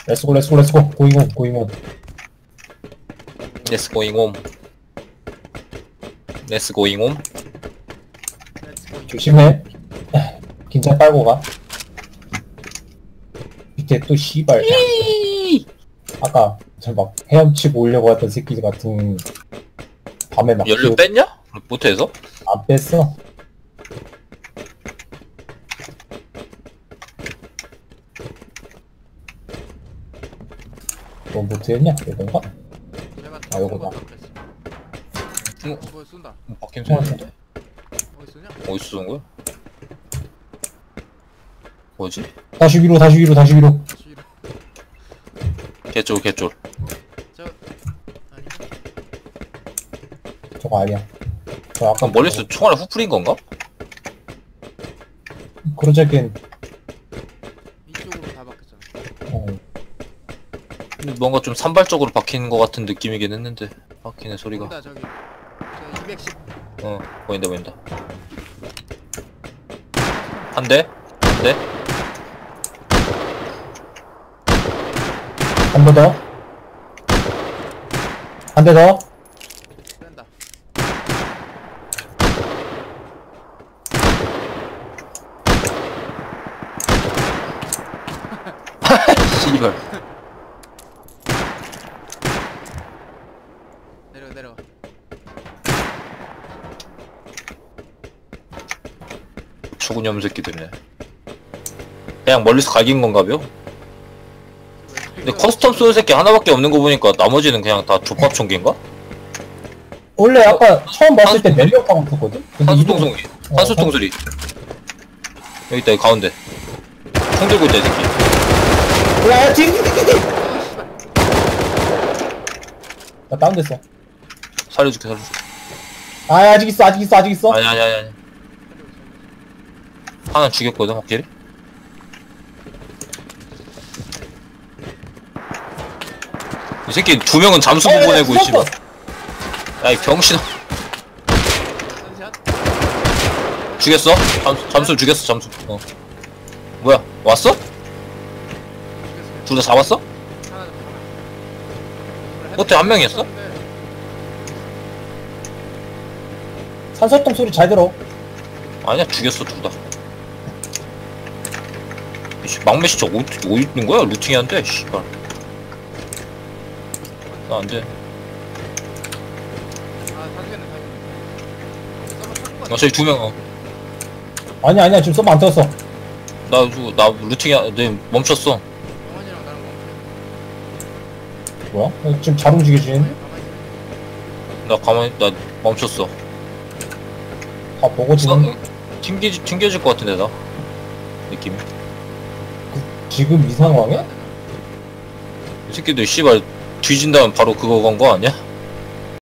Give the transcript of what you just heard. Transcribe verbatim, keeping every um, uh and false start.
렛츠고 렛츠고 렛츠고 고잉홈 고잉홈. Let's going home. Let's going home. 조심해. 긴장 빨고 가. 밑에 또 씨발 아까 저 막 헤엄치고 오려고 했던 새끼 같은 밤에 막 연료 끼워- 뺐냐? 못해서? 안 뺐어. 너 못했냐? 이건가? 내가 아, 요거다. 응. 어, 뭐 쏜다. 바뀐 소리인데? 어디 쏘냐? 어디서 쏜 거야? 뭐지? 다시 위로 다시 위로 다시 위로. 뒤로. 개쫄 개쫄. 저 아니. 저거 아니야. 저 아까 그럼 멀리서 총알을 후풀인 건가? 그러자기엔 이쪽으로 다 바뀌었잖아. 어, 근데 뭔가 좀 산발적으로 박히는 것 같은 느낌이긴 했는데 박히는 소리가. 보인다 저기. 저 이백십. 어 보인다 보인다. 한 대? 한 대? 한 번 더. 한 대 더. 뺀다. 씨발. 내려가 내려가. 죽은 놈 새끼들이네. 그냥 멀리서 갈긴 건가벼? 근데 커스텀 쏘는 새끼 하나밖에 없는 거 보니까 나머지는 그냥 다 족밥 총기인가? 원래 아까 처음 봤을 때 네 명 타고 있었거든? 근데 산수통 이동- 소리. 어, 산수통 소리. 여기 있다, 여기 가운데. 총 들고 있다, 이 새끼. 야, 뒤, 뒤, 뒤, 뒤, 뒤. 나 다운됐어. 살려줄게, 살려줄게. 아, 아직 있어, 아직 있어, 아직 있어. 아니, 아니, 아니, 아니. 하나 죽였거든, 확실히. 이 새끼 두 명은 잠수 야, 야, 보내고 야, 있지. 죽었어. 야, 이 병신아. 선샷. 죽였어? 잠수, 잠수 죽였어, 잠수. 어. 뭐야, 왔어? 죽였어요. 둘 다 잡았어? 하나 더. 하나. 호텔 한 명이었어? 산소통 소리 잘 들어. 아니야, 죽였어, 둘 다. 이씨, 막내 시저 어디, 어디 있는 거야? 루팅이 안 돼, 씨발. 나 안 돼. 아, 다 죽였네, 다 죽였네. 서버 찾은 거 아, 저기 두 명, 어. 아니야, 아니야, 지금 서버 안 떴어. 나, 저, 나 루팅이, 안- 내 멈췄어. 영원이랑 나랑 멈춰. 뭐야? 어, 지금 잘 움직여지는데? 가만히 있어. 나 가만히, 나 멈췄어. 다 보고 지금, 튕기, 튕겨질 것 같은데, 나. 느낌이. 지금 이 상황에? 이 새끼들, 씨발, 뒤진 다음 바로 그거 건 거 아니야?